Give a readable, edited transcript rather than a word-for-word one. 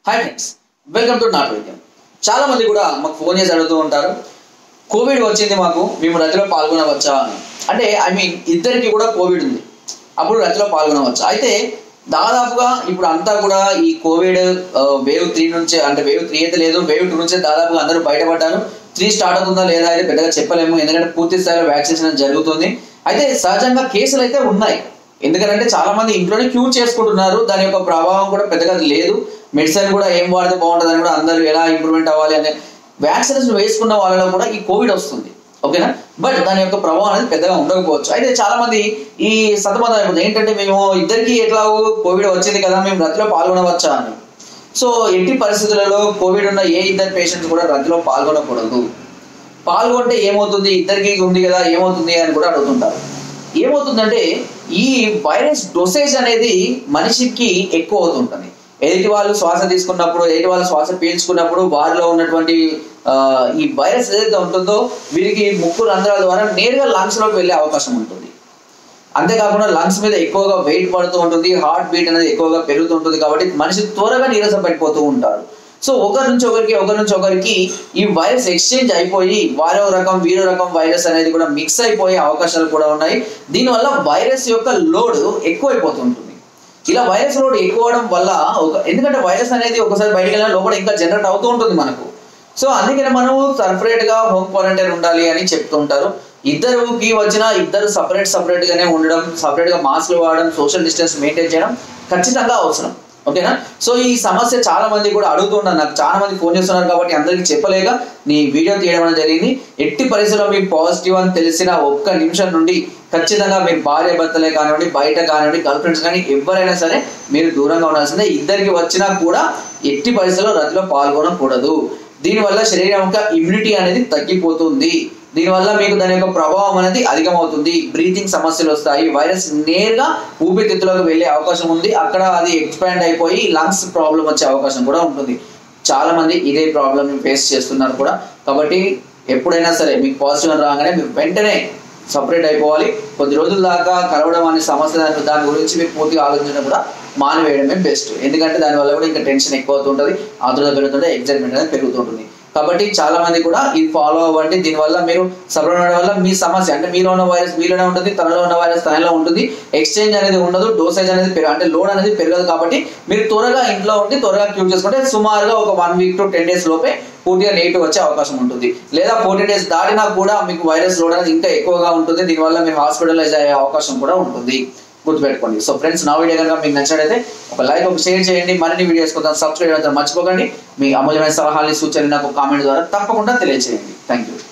Hi friends, welcome to నాట్ వైద్యం. చాలా మంది కూడా మాకు ఫోన్ చేసి అడుగుతూ ఉంటారు, కోవిడ్ వచ్చింది మాకు, మేము రతిలో పాల్గొనవచ్చా అని. అంటే ఇద్దరికి కూడా కోవిడ్ ఉంది, అప్పుడు రతిలో పాల్గొనవచ్చా? అయితే దాదాపుగా ఇప్పుడు అంతా కూడా ఈ కోవిడ్ వేవ్ 3 నుంచి, అంటే వేవ్ 3 అయితే లేదు, వేవ్ 2 నుంచి దాదాపుగా అందరూ బయటపడ్డారు. 3 స్టార్ట్ అవుతుందా లేదా అయితే పెద్దగా చెప్పలేము, ఎందుకంటే పూర్తి స్థాయిలో వ్యాక్సినేషన్ జరుగుతుంది. అయితే సహజంగా కేసులు అయితే ఉన్నాయి, ఎందుకంటే చాలా మంది ఇంట్లోనే క్యూర్ చేసుకుంటున్నారు. దాని యొక్క ప్రభావం కూడా పెద్దగా లేదు. మెడిసిన్ కూడా ఏం వాడితే బాగుంటుంది అని కూడా అందరూ ఎలా ఇంప్రూవ్మెంట్ అవ్వాలి అనే వ్యాక్సినేషన్ వేసుకున్న వాళ్ళలో కూడా ఈ కోవిడ్ వస్తుంది, ఓకేనా. బట్ దాని యొక్క ప్రభావం అనేది పెద్దగా ఉండకపోవచ్చు. అయితే చాలా మంది ఈ సతమతం అయిపోతుంది, ఏంటంటే మేము ఇద్దరికి ఎట్లా కోవిడ్ వచ్చింది కదా, మేము రతిలో పాల్గొనవచ్చా అని. సో ఎట్టి పరిస్థితులలో కోవిడ్ ఉన్న ఏ ఇద్దరు పేషెంట్స్ కూడా రతిలో పాల్గొనకూడదు. పాల్గొంటే ఏమవుతుంది, ఇద్దరికి ఉంది కదా ఏమవుతుంది అని కూడా అడుగుతుంటారు. ఏమవుతుందంటే ఈ వైరస్ డోసేజ్ అనేది మనిషికి ఎక్కువ అవుతుంటుంది. ఎదుటి వాళ్ళు శ్వాస తీసుకున్నప్పుడు, ఎదుటి వాళ్ళు శ్వాస పీల్చుకున్నప్పుడు వారిలో ఉన్నటువంటి ఈ వైరస్ ఏదైతే ఉంటుందో వీరికి ముక్కు రంధ్రాల ద్వారా నేరుగా లంగ్స్ లోకి వెళ్ళే అవకాశం ఉంటుంది. అంతేకాకుండా లంగ్స్ మీద ఎక్కువగా వెయిట్ పడుతూ ఉంటుంది, హార్ట్ బీట్ అనేది ఎక్కువగా పెరుగుతూ ఉంటుంది. కాబట్టి మనిషి త్వరగా నీరస పడిపోతూ ఉంటారు. సో ఒకరి నుంచి ఒకరికి ఈ వైరస్ ఎక్స్చేంజ్ అయిపోయి వారో రకం వీరో రకం వైరస్ అనేది కూడా మిక్స్ అయిపోయే అవకాశాలు కూడా ఉన్నాయి. దీనివల్ల వైరస్ యొక్క లోడ్ ఎక్కువైపోతుంటుంది. ఇలా వైరస్ లోడ్ ఎక్కువ అవడం వల్ల ఎందుకంటే వైరస్ అనేది ఒకసారి బయటకు వెళ్ళిన లోపల ఇంకా జనరేట్ అవుతూ ఉంటుంది మనకు. సో అందుకని మనం సపరేట్ గా హోమ్ క్వారంటైన్ ఉండాలి అని చెప్తూ ఉంటారు. ఇద్దరుకి వచ్చినా ఇద్దరు సపరేట్ గానే ఉండడం, సపరేట్ గా మాస్క్లు వాడడం, సోషల్ డిస్టెన్స్ మెయింటైన్ చేయడం ఖచ్చితంగా అవసరం, ఓకేనా. సో ఈ సమస్య చాలా మంది కూడా అడుగుతున్నారు, నాకు చాలా మంది ఫోన్ చేస్తున్నారు కాబట్టి అందరికీ చెప్పలేక నీ వీడియో తీయడం అనేది జరిగింది. ఎట్టి పరిస్థితుల్లో మీకు పాజిటివ్ అని తెలిసిన ఒక్క నిమిషం నుండి ఖచ్చితంగా మీరు భార్య భర్తలే కానివ్వండి, బయట కానివ్వండి, గర్ల్ ఫ్రెండ్స్ కానీ ఎవరైనా సరే మీరు దూరంగా ఉండాల్సిందే. ఇద్దరికి వచ్చినా కూడా ఎట్టి పరిస్థితుల్లో రతిలో పాల్గొనకూడదు. దీనివల్ల శరీరం యొక్క ఇమ్యూనిటీ అనేది తగ్గిపోతుంది. దీనివల్ల మీకు దాని యొక్క ప్రభావం అనేది అధికమవుతుంది. బ్రీతింగ్ సమస్యలు వస్తాయి. వైరస్ నేరుగా ఊపిరితిత్తులోకి వెళ్ళే అవకాశం ఉంది. అక్కడ అది ఎక్స్పాండ్ అయిపోయి లంగ్స్ ప్రాబ్లం వచ్చే అవకాశం కూడా ఉంటుంది. చాలా మంది ఇదే ప్రాబ్లమ్ ఫేస్ చేస్తున్నారు కూడా. కాబట్టి ఎప్పుడైనా సరే మీకు పాజిటివ్ అని రాగానే మీరు వెంటనే సపరేట్ అయిపోవాలి. కొద్ది రోజుల దాకా కలవడం అనే సమస్య దాని గురించి మీరు పూర్తిగా ఆలోచించడం కూడా మానివేయడమే బెస్ట్. ఎందుకంటే దానివల్ల కూడా ఇంకా టెన్షన్ ఎక్కువ అవుతుంటుంది, ఆతృత పెరుగుతుంటే ఎగ్జైట్మెంట్ అనేది పెరుగుతుంటుంది. కాబట్టి చాలా మంది కూడా ఇది ఫాలో అవ్వండి. దీనివల్ల మీరు సపరేట్ అవడం వల్ల మీ సమస్య అంటే మీలో ఉన్న వైరస్ మీలోనే ఉంటుంది, తనలో ఉన్న వైరస్ తనలో ఉంటుంది. ఎక్స్చేంజ్ అనేది ఉండదు, డోసేజ్ అనేది అంటే లోడ్ అనేది పెరగదు. కాబట్టి మీరు త్వరగా ఇంట్లో ఉండి త్వరగా క్యూర్ చేసుకుంటే సుమారుగా ఒక 1 వీక్ to 10 days లోపే పూర్తిగా నెగిటివ్ వచ్చే అవకాశం ఉంటుంది. లేదా 40 days దాటినా కూడా మీకు వైరస్ లోడ్ అనేది ఇంకా ఎక్కువగా ఉంటుంది. దీనివల్ల మీరు హాస్పిటలైజ్ అయ్యే అవకాశం కూడా ఉంటుంది, గుర్తుపెట్టుకోండి. సో ఫ్రెండ్స్, నా వీడియో కనుక మీకు నచ్చినట్లయితే ఒక లైక్, ఒక షేర్ చేయండి. మరిన్ని వీడియోస్ కోసం సబ్స్క్రైబ్ చేయడం మర్చిపోకండి. మీ అమూల్యమైన సలహాలు, సూచనలు నాకు కామెంట్ ద్వారా తప్పకుండా తెలియజేయండి. Thank you.